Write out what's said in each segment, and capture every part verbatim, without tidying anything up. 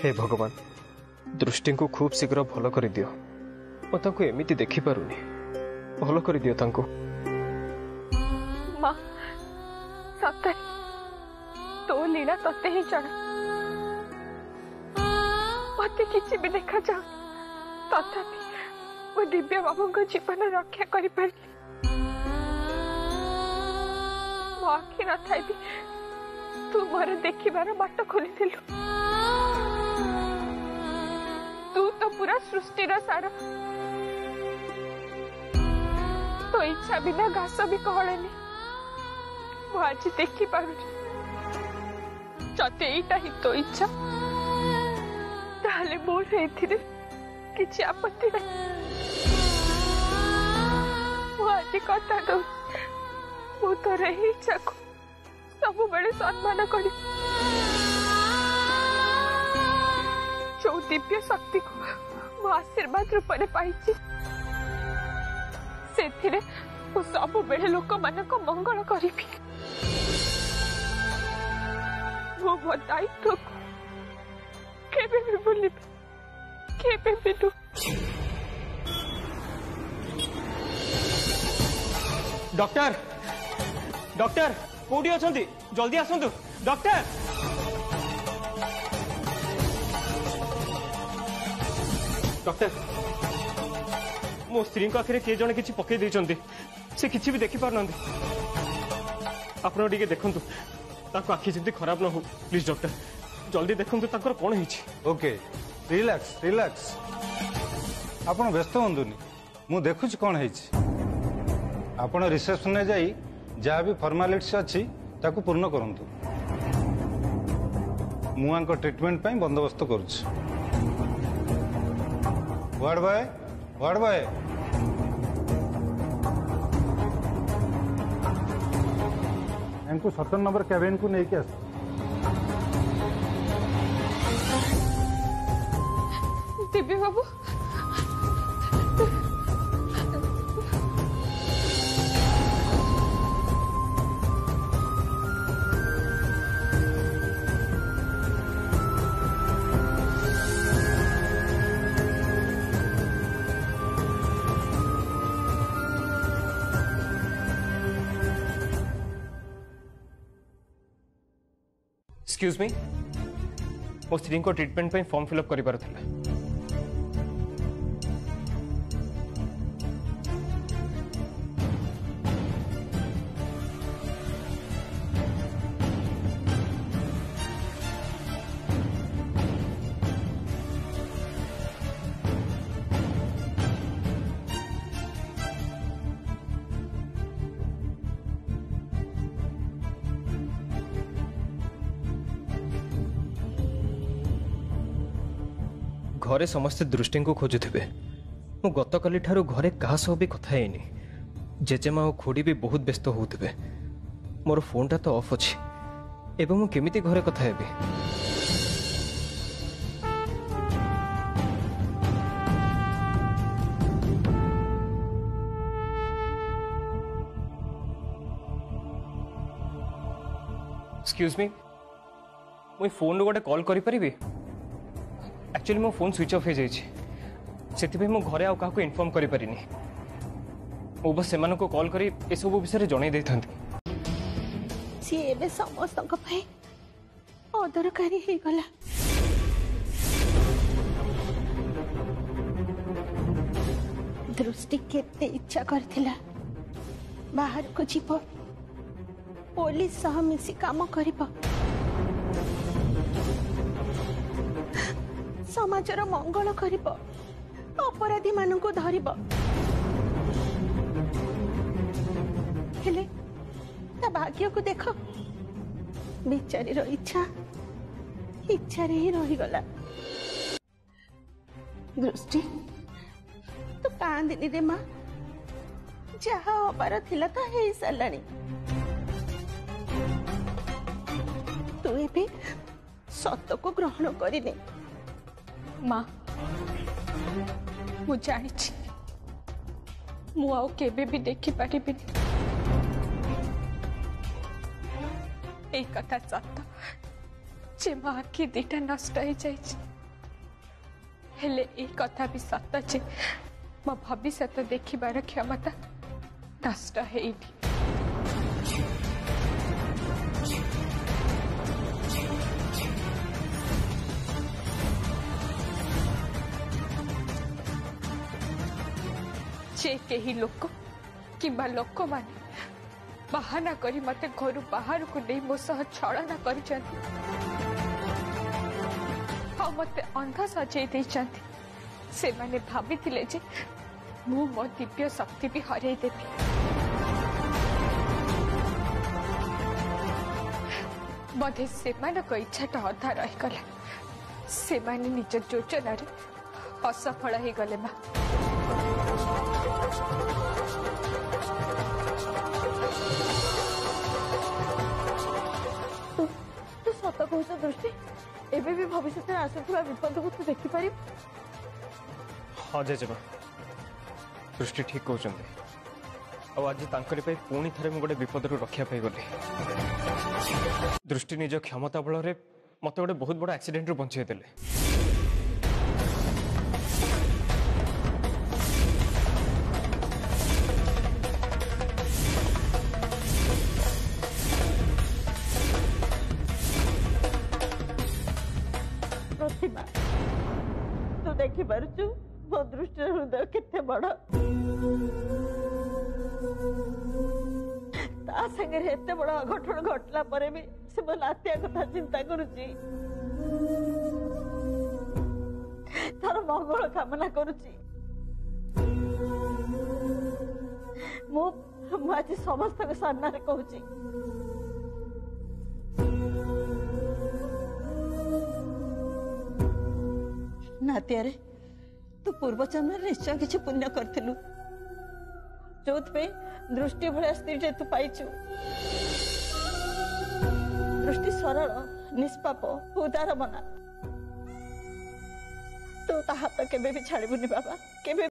हे भगवान दृष्टि को खूब शीघ्र भल कर दियो मैं एमती देखी पारुनी भल कर दियो तांको माँ सत तो लीला तते ही जन मत किसी भी देखा जा तथापि वो दिव्य बाबू को जीवन रक्षा कर मो आखि न था तू मोर देखिबार बाट खोली तू तो पूरा सृष्टि सार तो इच्छा बिना घास भी कहलेनी मु आज देखी पार जते एटा ही तो इच्छा ताले मोर एथिरे किछि आपत्ति नहीं मु आज कथा दो मु तोर ही इच्छा को सब बड़े सम्मान करी जो दिव्य शक्ति को मु आशीर्वाद रूप में पाई से सब बेले लोक मान मंगल करी मो मो दायित्व को केबे भी भूलि केबे भी तू डॉक्टर डॉक्टर कोडी अछंती जल्दी आसंतु डॉक्टर डॉक्टर मो स्त्री आखिरे किए जने किछि पकई देइचंती से किछि भी देखि पार नंदी आपण टिके देखंतु ताको आखि जल्दी खराब न हो प्लीज डॉक्टर जल्दी देखंतु ताकर कोन हिछि ओके रिलैक्स रिलैक्स आपण व्यस्त होंदुनी मु देखुछि कोन हिछि आपण रिसेप्शन में जाई जहाँ भी फॉर्मालिटीज अच्छी ताकू पूर्ण करंतु मुआंक ट्रीटमेंट ପାଇଁ बंदोबस्त करूछि वार्ड बॉय वार्ड बॉय इनको सत्तर नंबर कैबिन को नहीं आस दिव्य बाबू एक्सक्यूज मी मो स्त्री को ट्रीटमेंट पे फॉर्म फिलअप कर पार था घरे समस्ते दृष्टि को खोजुवे मु गत काली ठारू घरे क्या सह भी कथा है जेजेमा और खोड़ी भी बहुत व्यस्त होते मोर फोनटा तो ऑफ अच्छी एवं मु केमिति घरे कथा हेबी एक्सक्यूज मी मुई फोन रो गोटे कॉल करि परिबी एक्चुअली मो फोन स्विच ऑफ हो जाए मो घरे आउ का इनफॉर्म करि परिनी मो बस सेमान को कॉल करी ए सब विषय जणै दै थांती सी एबे समस्त को भाई अदरकारी हे गला दृष्टि केते इच्छा करथिला बाहर को जीव पुलिस सह मिसी काम करिबो समाजर मंगल करिबो अपराधी मानन को धरिबो हेले ता भाग्य को देखो बेचारी रो इच्छा इच्छा रे ही रही गला दृष्टि तो कांदिनी रे मां जहा हबार थिला तो हे सलानी तू एबे सत्य को ग्रहण करिने मां मु जानी मु आउ केबे भी देखि पारिबिनी ए कथा सत जे मां आखि दीटा नष्ट हो जाए हेले ए कथा भी सत जे मो भविष्य देखिबार क्षमता नष्ट है। जे कही लोक किंबा लोक माने बहाना करी मते घर बाहर को नहीं मो सह छलना कर मते अंधा सजाई दे से माने भाभी थिले जे मु मो दिव्य शक्ति भी हरई देबी। बोधे से इच्छाटा अधा रहीगला से माने निज योजन असफल हो गले। माँ तू सत कह दृष्टि एबे भी भविष्य में आसुवा विपद को तू देखिपार। हाँ जेजेमा दृष्टि ठीक कहते आज तांकरी पे पुणी थे मुझे गोटे विपद रक्षा पाई गली। दृष्टि निज क्षमता बल मत गोटे बहुत बड़ा एक्सीडेंट रू बचाई देले। प्रतिमा तू देखी पारुचु मो दृष्टि हृदय केते बड़ ता संगे एते बड़ अघटन घटला परे भी से मो लातिया कथा चिंता करुची तार मंगल कामना करुची। मु आज समस्त के सामने कहूची नातियारे तू पूर्व जन्म निश्चय किसी पुण्य करथिलु जो दृष्टि भाया स्त्री तू पाइचु। दृष्टि सरल निष्पाप उदार मना तू ता हाथ केबे भी छाड़बुनी बाबा केबे।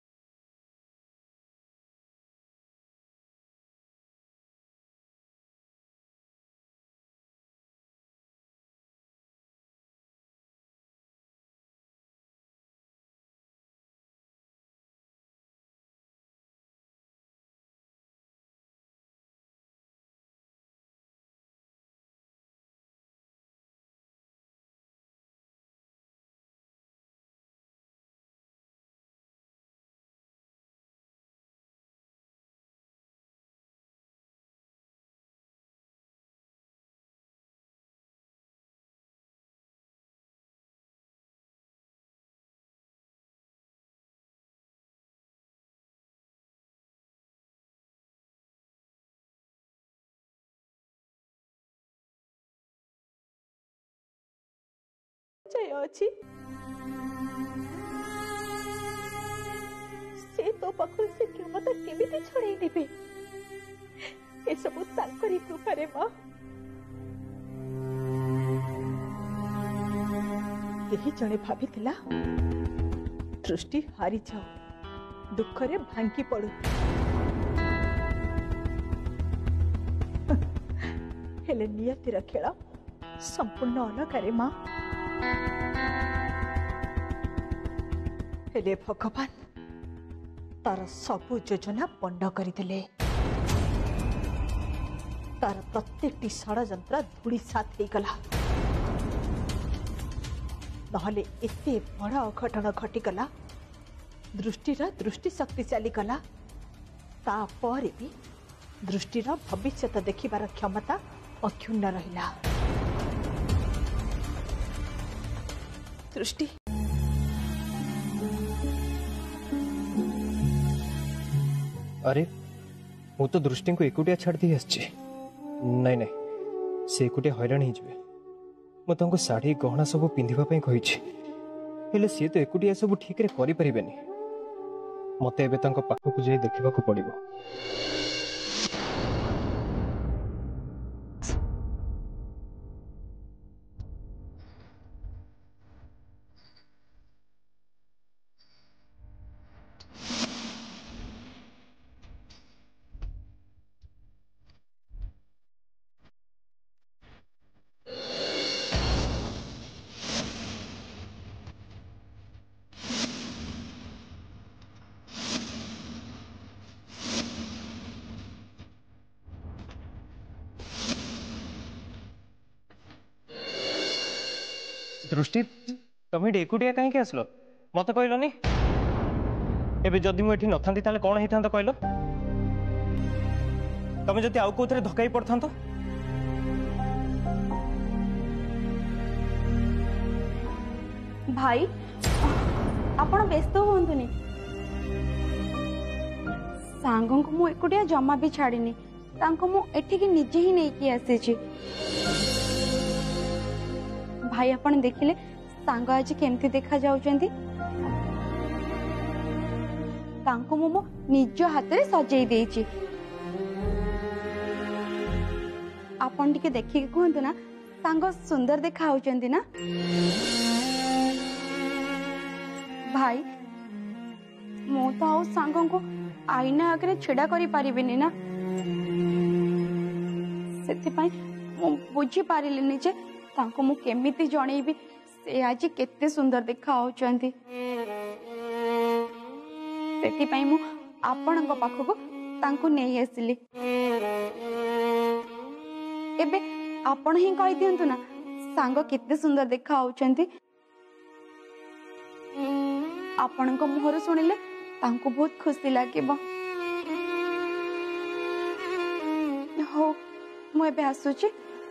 अच्छी से तो पाखर से क्षमता केमिति छड़ाई नेबे ए सब तांकरी कृपा रे मां। यही जने भाभी थिला दृष्टि हारी जाओ दुख रे भांगी पड़ू हेले नियतिर खेल संपूर्ण अलग रे मां। हेले भगवान तार सबु योजना बंड करदे तार प्रत्येक षड़यंत्र धूली साथ हो गला नहले एते बड़ा अघटन घटीगला दृष्टिर दृष्टि शक्ति चलीगला तापर भी दृष्टिर भविष्य देखिबार क्षमता अक्षुण्ण रहिला। दृष्टि अरे मु तो दृष्टि को एकुटिया छाड़ दी आसची नहीं नहीं से एकुटिया हैरान हो मु तुमको शाढ़ी गहना सब पिंधिबा कही हेले सी तो एकुटिया सब ठीक रे करि परिबेनी मत एबे तांको पाखकु जाई देखिबा को पड़िबो। दृष्टि तुम एकुटिया कहीं आसल मत कहलनि एबे जदि मुझे न था कौन होता कहल तुम जदि आउ कौन धक्का पड़ता भाई आपण व्यस्त हुंतुनी सांगों को मु एकुटिया जमा भी छाड़ीनी तांको मु एठिकी निजे ही नहीं की आसी भाई आपण देखिले सांग आज केमती देखा जाउचंती तांको मु मो निज हाथ रे सजेई देइची आपण टिके देखिके कहंतु ना सांग सुंदर देखा होचंती ना भाई मु तो आउ सांग को आईना आगे छिड़ा करी पारिबिनी ना सेथिपाई मु बुझी पारिलिनी जे तांको मु केमिति जणेबी से आज केते सुंदर देखा होचंती सेथिपाई मु आपणक पाखको तांको नेई आसिली एबे आपण ही कहि दियंतु ना सांग केते सुंदर देखा होचंती आपणक मुहर सुनिले तांको बहुत खुशी लागिबो हो मु एबे आसुची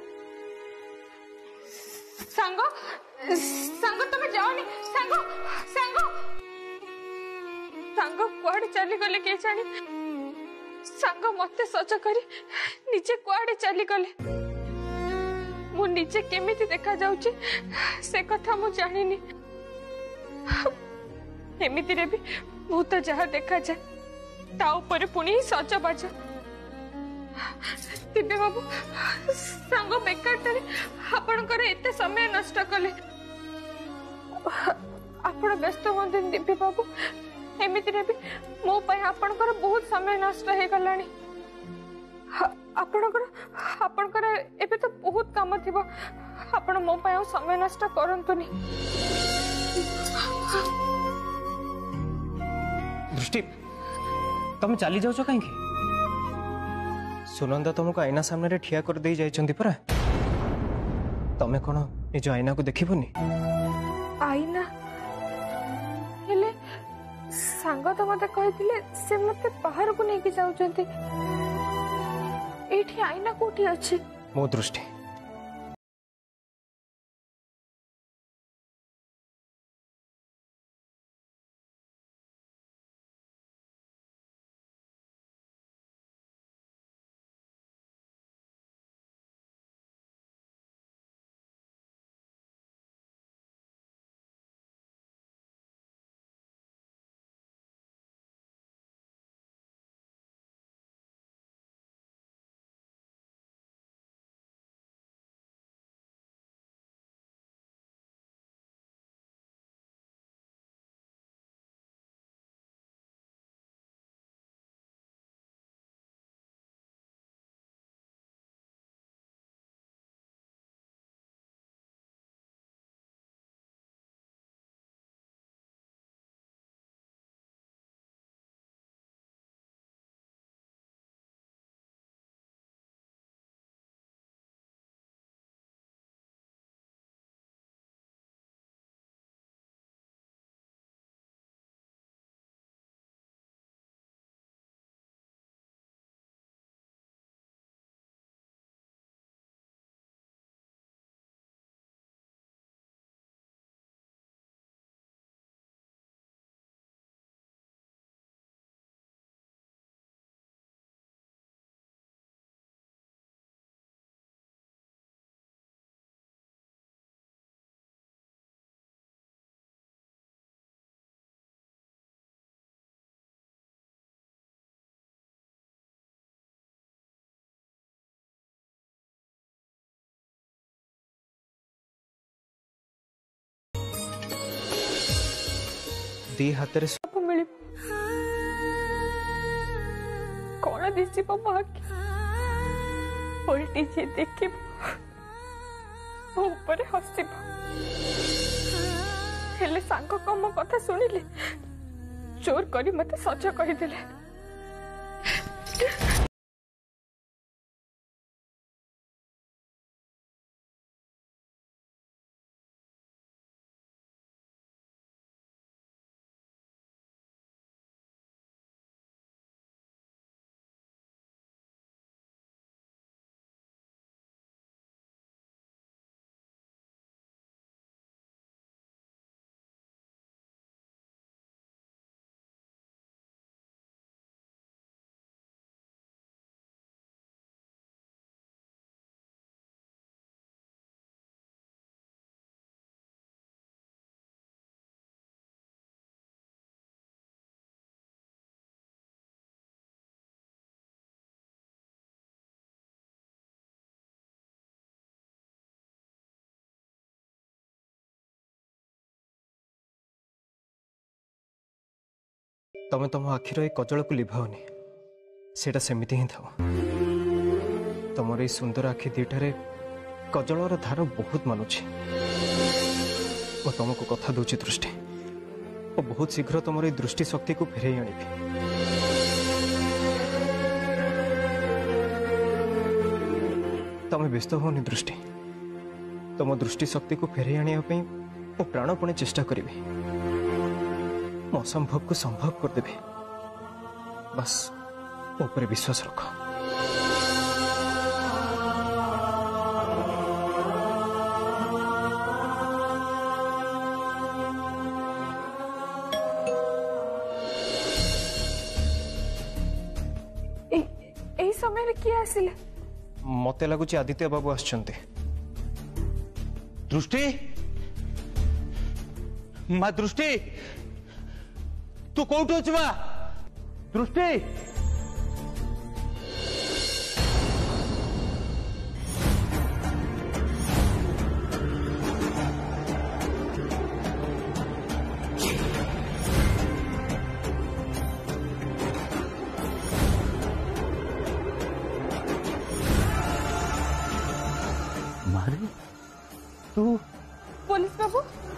सांग सांग तुम जाओनी सांग सांग सांग कुआड़े चली गले के जानी सांग मते सच करी निजे कुआड़े चली गले मु निजे केमिति देखा जाउची से कथा मु जानिनी एमिति रे भी मु तो जहा देखा जाए ता ऊपर पुणी सच बाज दिव्य बाबू सांग बेकार आपणकर एते समय नष्ट कले आपण व्यस्त होते दिव्य बाबू एमिति रे भी मो पय आपणकर बहुत समय नष्ट हे गलानी आपणकर आपणकर एबे तो बहुत काम थिबो आपण मो पय समय नष्ट करंतुनी दृष्टि तुम चली जाओ कहीं सुनंदा तुमको आईना सामने ठिया कर दे जाइछंती परा तमे कोन निज आईना को देखिबोनी आईना हेले सांग तो मते कहिथिले से मते बाहर को नेकी जाउचंती एठी आईना कोठी अछि मो दृष्टि दी हाथ रे सब मिली कौन दिसी बाकी उल्टी जी देखी ऊपर हसी हेले सांग कम कथा शुणिले चोर करी मते सच कहीदेले। तमें तुम आखिर ये कजल को लिभाओनी सेटा सेमिति ही थाओ। तुमर ये सुंदर आखि दीटारे कजलर धार बहुत मानुछि। मैं तुमको कथा दूची दृष्टि और बहुत शीघ्र तुम ये दृष्टि शक्ति को फेरे आनिबी। तमें व्यस्त होनी दृष्टि, तुम दृष्टि शक्ति को फेरे आने मो प्राणपणे चेष्टा करी। मो असंभव को संभव करदेवी। बस मो पर विश्वास रख। ए समय रे किए आसिले? मते लगुच आदित्य बाबू आछंते। दृष्टि माँ दृष्टि तू कौटू अच्छु माँ दृष्टि मारे तू पुलिस बाबू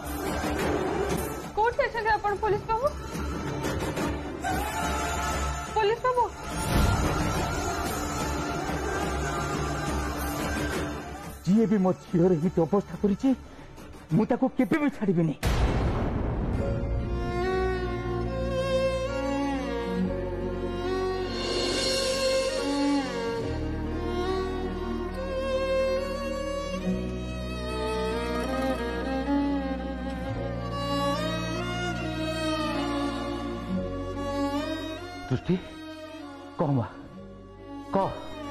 कोर्ट से अपन पुलिस बाबू पुलिस बाबू जी भी मो झीर हित अवस्था करी मुझे केवे भी छाड़बी। दृष्टि कह माँ कह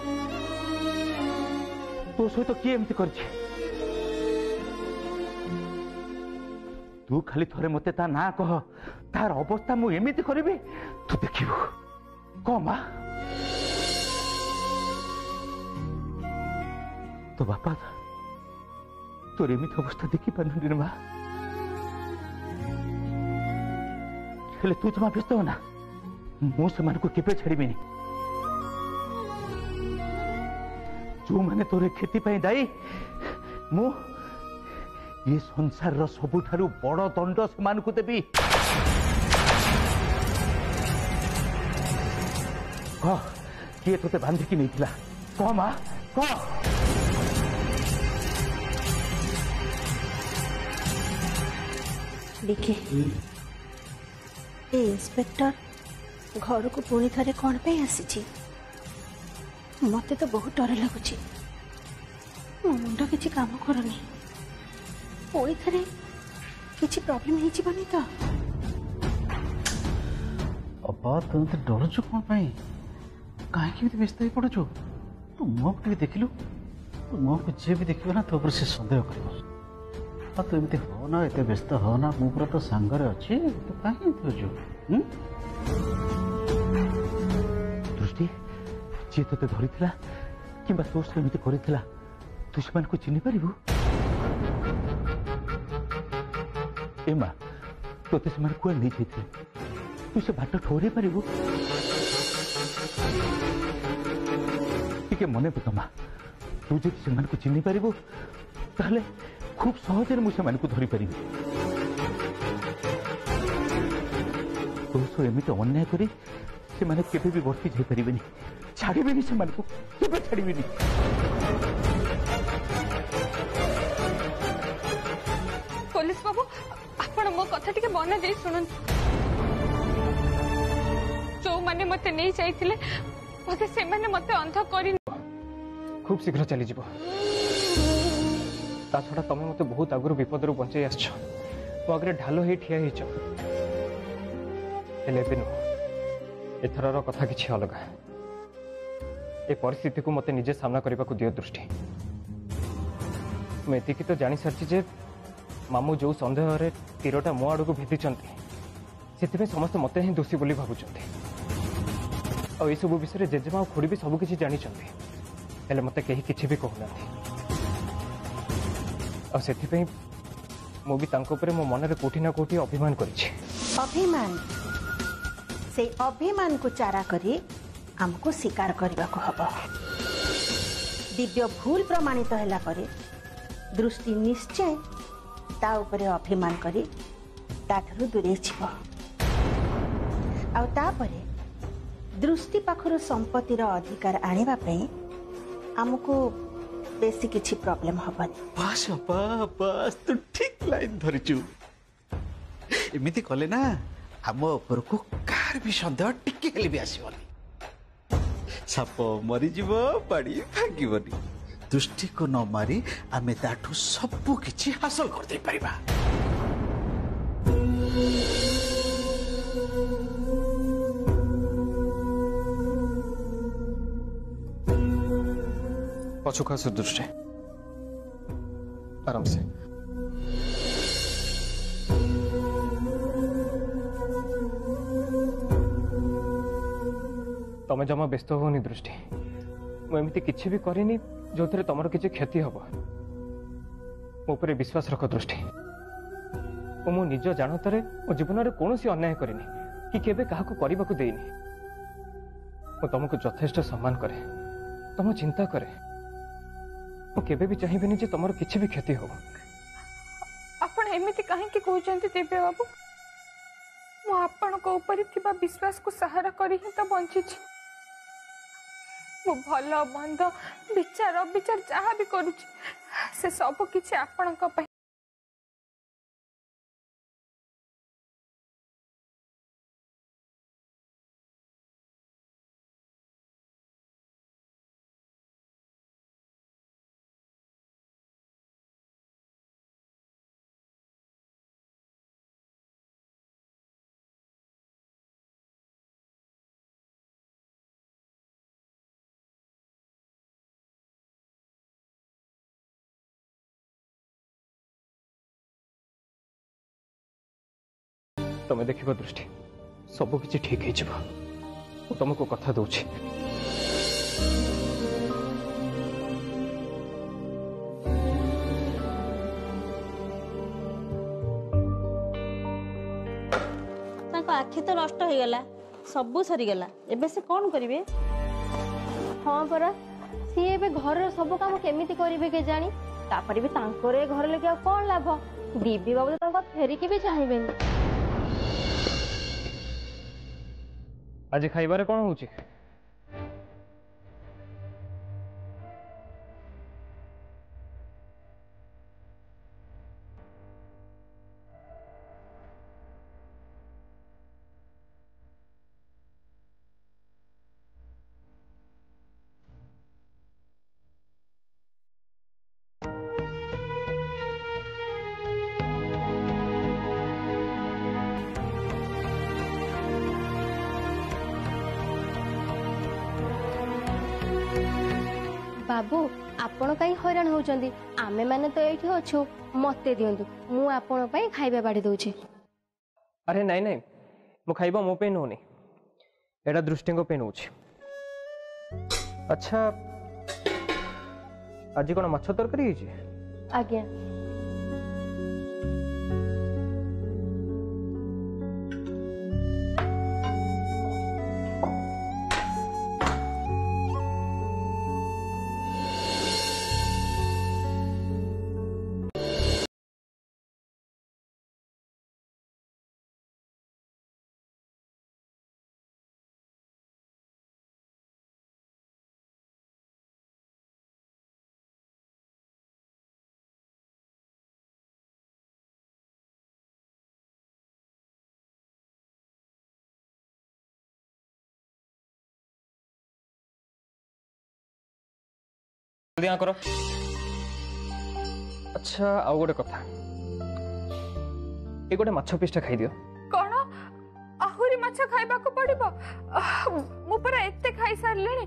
तो सहित किए एमती कर तू खाली थरे मते ता ना कह तार अवस्था मु एमती करी तू देखिबू कह माँ तो बापा तोर एमती अवस्था देखी पारे माँ हेले तू जमा व्यस्त हो ना मु से केवे छाड़बी जो मैंने तोरे क्षति दायी मु ये संसार सबुठारु बड़ दंड से देवी। कह किए तोते बांधिकी नहीं थिला कह माँ कह लिखे ए इंस्पेक्टर घर को पुणी थे कौन पे आसी मते तो बहुत डर लगुच मो मुंड किसी काम करनी पुणी थे किसी प्रॉब्लम होनी तो अबा तुम तो डरुचु कौन कहीं व्यस्त हो पड़ुचु तू मुह टे देखिलु तू मुह को जी भी देखिए ना तो ऊपर से सन्देह कर तू एमती हो ना एत व्यस्त हो ना मु पूरा तो सांगरे अच्छी तू कहीं दृष्टि जी ते धरी कि तो एमती कर तू से चिन्ह पारू ए माँ तोते से कुआ नहीं जाते तू से बाट ठहर पारू टे मन पक माँ तू जो से चिन्ह पारू ताहले खूब सहजे मुझे धरी पारि तो सो एमती अन्याय करी से माने केबे भी वर्ती जाई परिबेनी छाड़ीबेनी से माने को केबे छाड़ीबेनी। पुलिस बाबू आपण मो कथा टिके मन दे सुनन जो माने मते नहीं चाहिथिले मते से माने मते अंध करी खूब शीघ्र चली जीवो ता छड़ा तमे मते बहुत आगुर विपद रु बंचाई आछो तो आगरे ढालो हे ठिया हेचो हेले बिनु एथरर कथा किछि अलग ए परिस्थिति को मते निजे सामना करबा को दियो दृष्टि मैं एतिकी तो जानी सारछि जे मामू जो संदेह रे तीरटा मो आड़ को भेदी चंती सेति समस्त मते ही दोषी बोली भाबुचंती और ये सब विषय जेजेमा और खुड़ी भी सब किछि जानी चंती हेले मते केही किछि भी कहउनाथि और सेति मु भी तांको परे मो मन रे कोठी ना कोठी अभिमान करिछि। अभिमान से अभिमान को चारा करी हमको स्वीकार करने को हब। दिव्य भूल प्रमाणित होला परे दृष्टि निश्चय ता उपरे अभिमान करी ताठरू दूरे छिबो। आउ तापरे दृष्टि पाखर संपत्तिर अधिकार आनिबा पई हमको बेसी किछि प्रॉब्लम हबनी। बस अपा बस तू ठीक लाइन धरिचु। एमिति कले ना हम ऊपर को कार भी सन्देह टिके हेले भी आसीबनी। साप मरीजीव बाड़ी भांगीबनी। दृष्टि को न मारी आमे ताठू सब किछि हासिल कर दे परिबा। पछुका से दृष्टि आराम से। तमें जमा व्यस्त होनी दृष्टि। मुझे किसी भी करनी जो थे तुम किसी क्षति हम मो पर विश्वास रख दृष्टि। मु निज जानतारे मो जीवन में कौन अन्याय करनी कि केबे काहा को करने को देनी। मु तुमको यथेष्ट सम्मान करे तुम चिंता करे। मु केबे भी चाहिए जे तुम किसी भी क्षति हो। आपण एमिति काहे कि कहउचंती दिव्य बाबू। मु आपण को ऊपर थिबा विश्वास को सहारा करी ही तो बंची छी। मु भल मंद विचार विचार जहाँ भी करूची से सब किछि आपण को पई। तुम्हें देख दृष्टि सब किसी ठीक हो। तुमको कथा दूची आखि तो नष्ट हो गला सबू सरीगला एबे से कौन करिवे। हाँ परा सी एबे घर सब काम केमिति करिवे के जानी। तापर भी तांकोरे घर लगे कौन लाभ। दीदी बाबू तो फेरिकी भी चाहिए। आज खाइबारे कौन होची? बाबू आपण कहीं हैरान होउचंदी। आमे माने तो एठी अछु मते दियंतु मु आपण पई खाइबा बाड़ी दोछि। अरे नहीं नहीं मु खाइबा मो पे नोनी एटा दृष्टि को पे नोछि। अच्छा आज कोन माछ तरकारी हिची? आज्ञा जल्दी करो। अच्छा आउ गोटे कथा ये गोटे माछ पीसटा खाई दियो। कौन आहुरी माछ खाइबा को पड़िबो? मु परा एते खाई सारलेनी।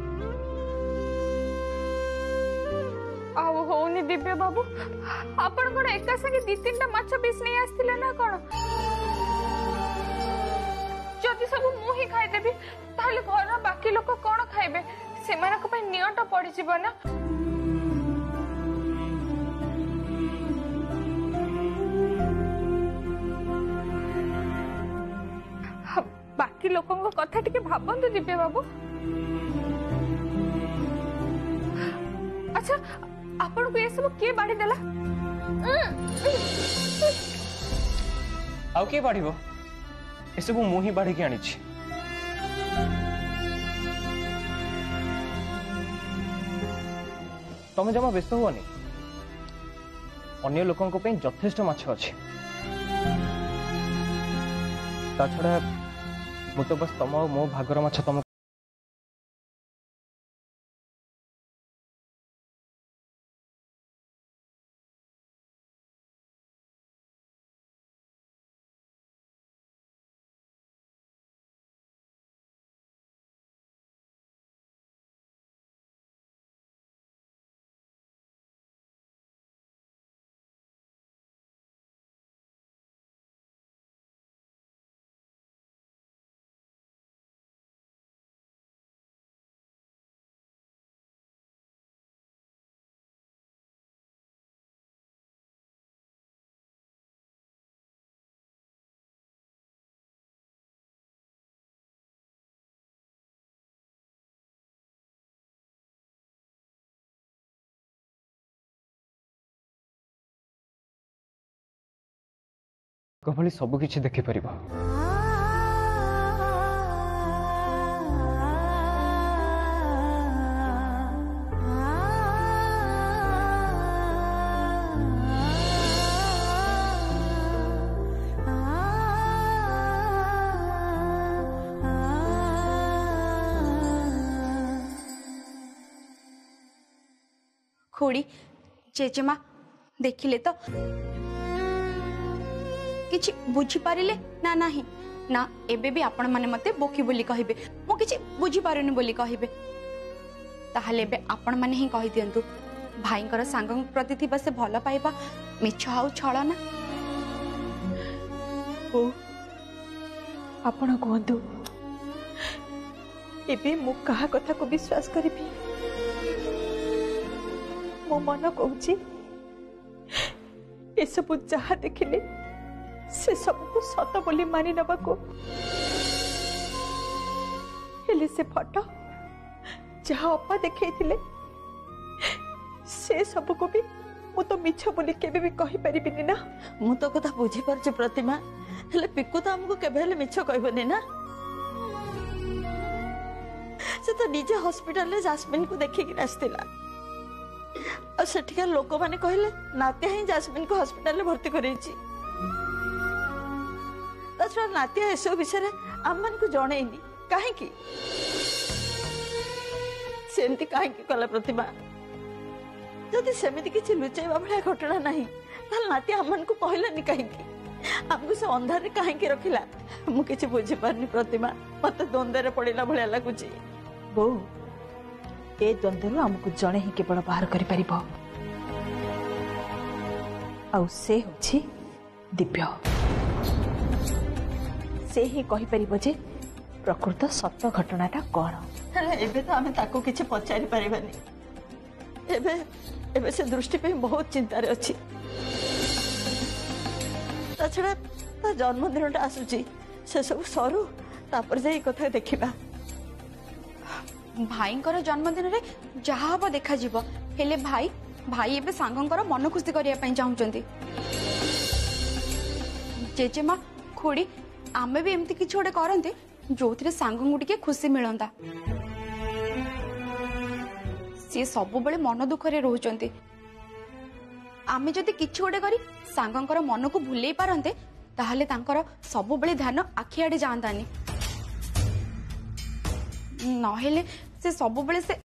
आउ होनी दिव्य बाबू आपण कोन एका संगे दी तीनटा माछ पीस नहीं आस्थिले ना कोन? जदि सब मु ही खाई देबी ताले घर बाकी लोक कोन खाइबे? सेमानक पई नियट पड़ी जिवो ना। बाकी बाकी लोकों कथा टिके भाबंतु दिव्य बाबू। अच्छा आपण को ये सब के बाड़ी देला? आउ के बाड़ीबो ए सब मु ही बाड़ी के आनी छी। तमे जमा व्यस्त हुआनी अन्य लोकों को यथेष्ट माछ अच्छे ता छड़ा मु तो बस तम मो भागर माछ तम भली सब किछि देखि परिबो। खोड़ी जेजेमा देखिले तो किछि बुझी पारिले ना नाही ना एबे भी आपण माने मते बोकी बोली कहिबे मो किछि बुझी पारुनी बोली कहिबे ताहले एबे आपण माने ही कहि दियंतु भाईंकर सांगं प्रति थिबा से भल पाइबा मिछ हाउ छळना। ओ आपण कहंतु एबे मु कहा कथा को विश्वास करिबी? मो मन कहूची ए सब जहा देखिले से सबको सत बोली मानि नबा को हेले से फोटो जहा अपा देखै थिले से सब को भी मु तो मिछ बोली केबे भी कहि परिबिनी ना। मु तो कथा बुझी परछ प्रतिमा हेले पिकु तो हमको केबे हेले मिछ कहबनी ना। से तो निजे हॉस्पिटल ले जास्मिन को देखि कि आस्तिला और सेठिका लोक माने कहले नाते ही जास्मिन को हॉस्पिटल ले भर्ती करैछि तछा नातिया एसो विषय आम मान को जनईनी कहीं सेमती कहीं कला प्रतिभा जदि सेमती किसी लुचेवा भाया घटना नहीं ताल नाती आम मान को कहलानी कहीं आमको से अंधार रे कहीं रखिला मु किछि बुझी पारनी प्रतिभा मत द्वंद्व पड़ेला भलिया लागुची। बो ए द्वंद्व आमको जणे ही केवल बाहर करि परिबो आउ से होछि दिव्य से ही कहि परिबो जे प्रकृत सत्य घटनाटा कौन। एबे तो आमे ताको किछि पचारि परिबानी एबे एबे से दृष्टि पे बहुत चिंता रे अछि ताछड़ा ता जन्मदिनटा आसुची से सब सरू तापर जाई कथा देखिबा। भाईंकर जन्मदिन रे जहा हबो देखा जीवो हेले भाई भाई एबे सांगंकर मन खुशी करिया पई चाहुचंती। जेजेमा खोड़ी आमे भी एमती किछ ओडे करंते जोथिरे सांगंगु टिके खुशी मिलंता सी सब बेले मन दुख रे रहउचंती आमे जदि किछ ओडे करी सांगंकर मन को भुलेई पारंते ताहले तांकर सब बेले ध्यान आखि आडे जानतानी नहेले से सब बेले से